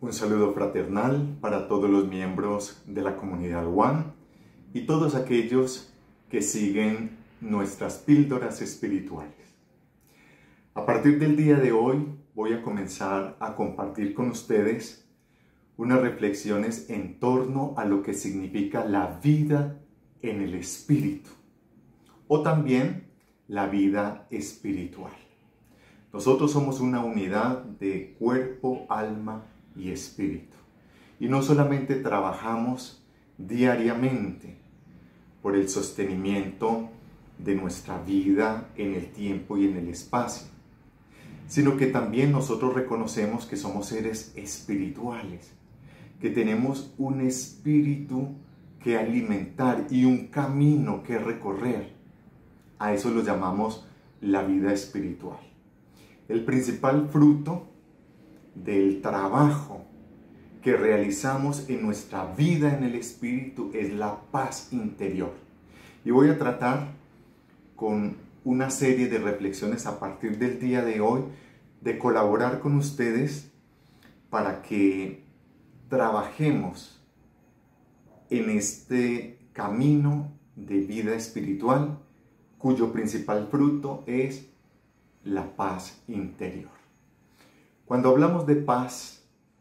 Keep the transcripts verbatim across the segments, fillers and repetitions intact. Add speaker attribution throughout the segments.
Speaker 1: Un saludo fraternal para todos los miembros de la comunidad One y todos aquellos que siguen nuestras píldoras espirituales. A partir del día de hoy voy a comenzar a compartir con ustedes unas reflexiones en torno a lo que significa la vida en el espíritu o también la vida espiritual. Nosotros somos una unidad de cuerpo, alma y espíritu. Y no solamente trabajamos diariamente por el sostenimiento de nuestra vida en el tiempo y en el espacio, sino que también nosotros reconocemos que somos seres espirituales, que tenemos un espíritu que alimentar y un camino que recorrer. A eso lo llamamos la vida espiritual. El principal fruto del trabajo que realizamos en nuestra vida en el espíritu es la paz interior. Y voy a tratar con una serie de reflexiones a partir del día de hoy de colaborar con ustedes para que trabajemos en este camino de vida espiritual cuyo principal fruto es la paz interior. Cuando hablamos de paz,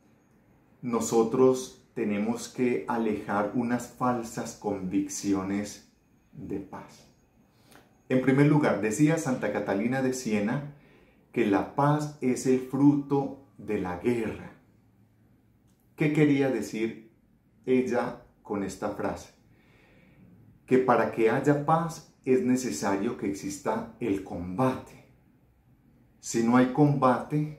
Speaker 1: nosotros tenemos que alejar unas falsas convicciones de paz. En primer lugar, decía Santa Catalina de Siena que la paz es el fruto de la guerra. ¿Qué quería decir ella con esta frase? Que para que haya paz es necesario que exista el combate. Si no hay combate,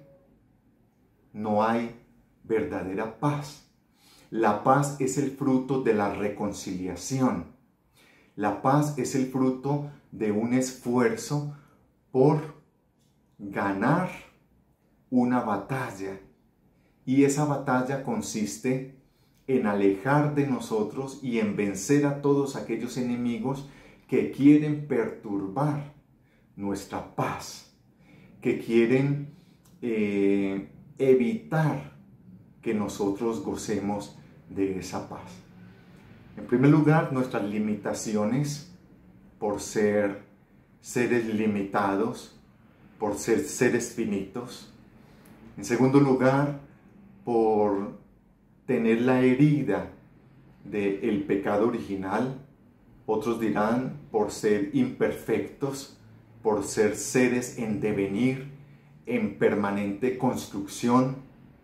Speaker 1: no hay verdadera paz. La paz es el fruto de la reconciliación. La paz es el fruto de un esfuerzo por ganar una batalla. Y esa batalla consiste en alejar de nosotros y en vencer a todos aquellos enemigos que quieren perturbar nuestra paz, que quieren eh, evitar que nosotros gocemos de esa paz. En primer lugar, nuestras limitaciones por ser seres limitados, por ser seres finitos. En segundo lugar, por tener la herida del pecado original. Otros dirán por ser imperfectos, por ser seres en devenir, en permanente construcción.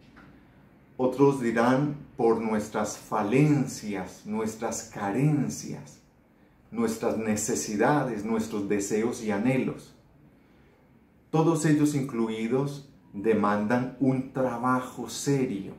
Speaker 1: Otros dirán por nuestras falencias, nuestras carencias, nuestras necesidades, nuestros deseos y anhelos. Todos ellos incluidos demandan un trabajo serio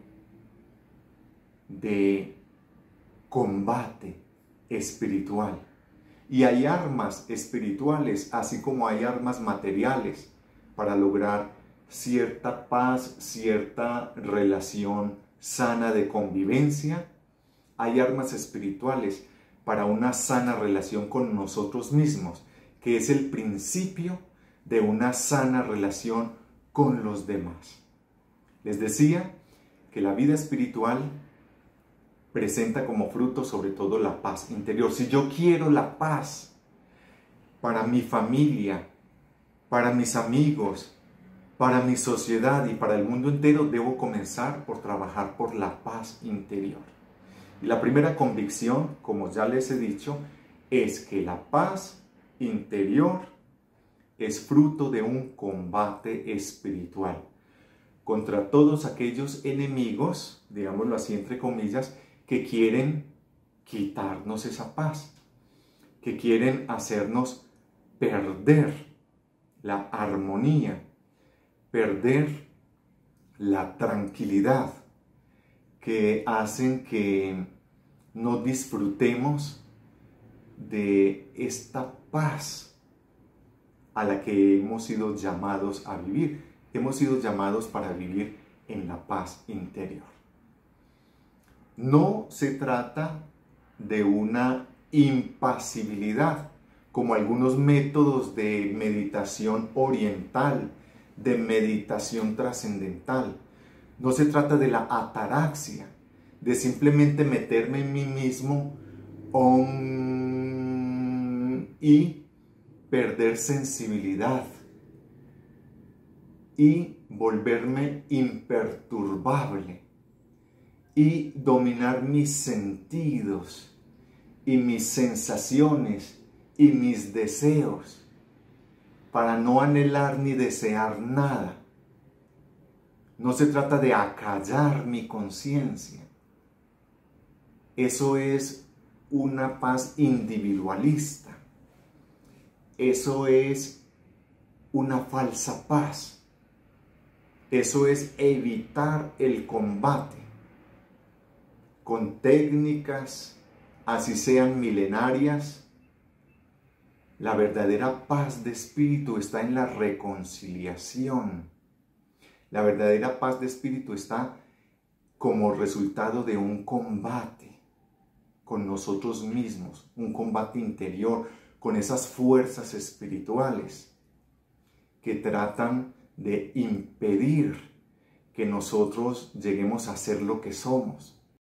Speaker 1: de combate espiritual. Y hay armas espirituales, así como hay armas materiales, para lograr cierta paz, cierta relación sana de convivencia. Hay armas espirituales para una sana relación con nosotros mismos, que es el principio de una sana relación con los demás. Les decía que la vida espiritual presenta como fruto sobre todo la paz interior. Si yo quiero la paz para mi familia, para mis amigos, para mi sociedad y para el mundo entero, debo comenzar por trabajar por la paz interior. Y la primera convicción, como ya les he dicho, es que la paz interior es fruto de un combate espiritual contra todos aquellos enemigos, digámoslo así entre comillas, que quieren quitarnos esa paz, que quieren hacernos perder la armonía, perder la tranquilidad, que hacen que no disfrutemos de esta paz a la que hemos sido llamados a vivir. Hemos sido llamados para vivir en la paz interior. No se trata de una impasibilidad, como algunos métodos de meditación oriental, de meditación trascendental, No se trata de la ataraxia, de simplemente meterme en mí mismo om, y perder sensibilidad y volverme imperturbable y dominar mis sentidos y mis sensaciones y mis deseos para no anhelar ni desear nada. No se trata de acallar mi conciencia. Eso es una paz individualista. Eso es una falsa paz. Eso es evitar el combate con técnicas, así sean milenarias. La verdadera paz de espíritu está en la reconciliación. La verdadera paz de espíritu está como resultado de un combate con nosotros mismos, un combate interior con esas fuerzas espirituales que tratan de impedir que nosotros lleguemos a ser lo que somos.